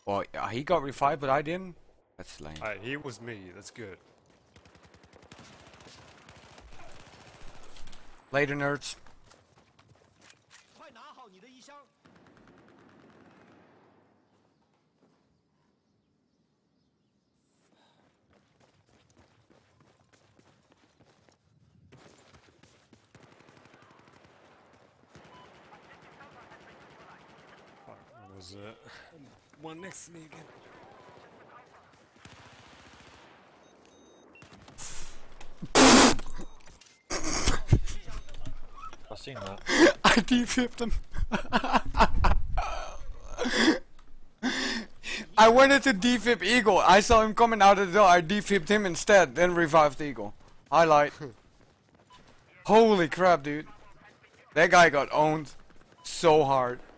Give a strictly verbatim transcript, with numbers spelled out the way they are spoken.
Well, uh, he got revived, but I didn't. That's lame. Alright, he was me. That's good. Later, nerds. What was it? One next to me again. I've seen that. I defibbed him. I wanted to defib Eagle. I saw him coming out of the door. I defibbed him instead, then revived Eagle. Highlight. Holy crap, dude. That guy got owned so hard.